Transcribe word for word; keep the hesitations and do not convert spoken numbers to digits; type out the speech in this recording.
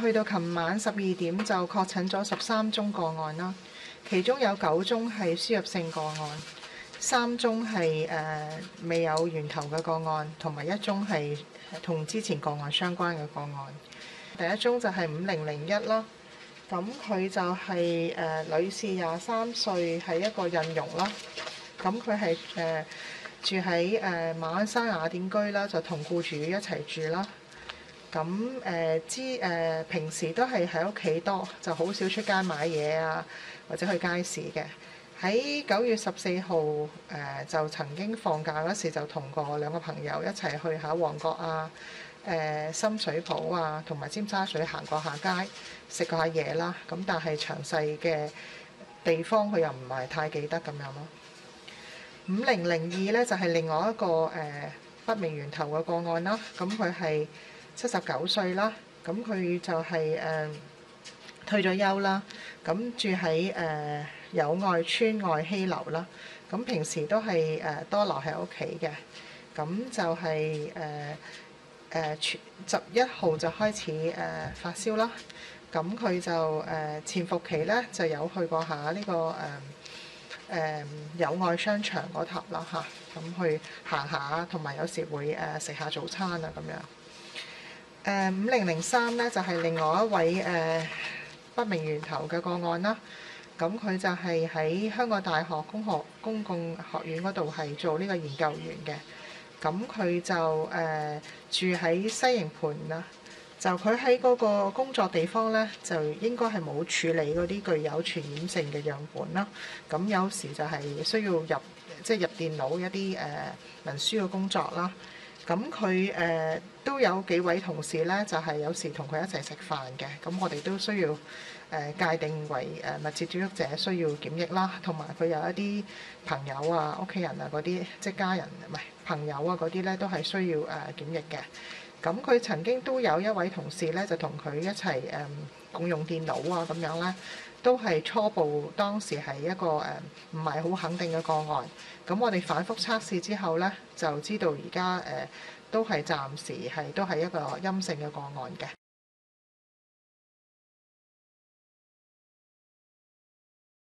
去到琴晚十二點就確診咗十三宗個案啦，其中有九宗係輸入性個案，三宗係誒、呃、未有源頭嘅個案，同埋一宗係同之前個案相關嘅個案。第一宗就係五零零一啦，咁佢就係、是、誒、呃、女士，廿三歲，係一個印傭啦。咁佢係誒住喺誒、呃、馬鞍山雅典居啦，就同僱主一齊住啦。咁誒之誒平時都係喺屋企多，就好少出街買嘢啊，或者去街市嘅。喺九月十四號誒就曾經放假嗰時，就同個兩個朋友一齊去下旺角啊、誒、呃、深水埗啊，同埋尖沙咀行過下街，食過下嘢啦。咁但係詳細嘅地方佢又唔係太記得咁樣咯。五零零二咧就係、是、另外一個誒、呃、不明源頭嘅個案啦。咁佢係七十九歲啦，咁佢就係、是、誒、呃、退咗休啦，咁住喺誒、呃、友愛邨愛禧樓啦，咁平時都係誒、呃、多留喺屋企嘅，咁就係誒誒十一號就開始誒、呃、發燒啦，咁佢就誒、呃、潛伏期咧就有去過下呢、這個誒誒友愛商場嗰頭啦嚇，咁去行下，同埋有，有時會誒食下早餐啊咁樣。誒五零零三咧就係、是、另外一位誒、呃、不明源頭嘅個案啦，咁佢就係喺香港大學公學公共學院嗰度係做呢個研究員嘅，咁佢就誒、呃、住喺西營盤啦，就佢喺嗰個工作地方咧就應該係冇處理嗰啲具有傳染性嘅樣本啦，咁有時就係需要入即係、就是、入電腦一啲誒、呃、文書嘅工作啦。咁佢誒都有幾位同事咧，就係、是、有時同佢一齊食飯嘅。咁我哋都需要誒、呃、界定為誒密切接觸者，需要檢疫啦。同埋佢有一啲朋友啊、屋企人啊嗰啲，即係家人唔係朋友啊嗰啲咧，都係需要誒、呃、檢疫嘅。咁佢曾經都有一位同事咧，就同佢一齊誒、呃、共用電腦啊咁樣咧，都係初步當時係一個誒唔係好肯定嘅個案。咁我哋反覆測試之後咧，就知道而家誒都係暫時係都係一個陰性嘅個案嘅。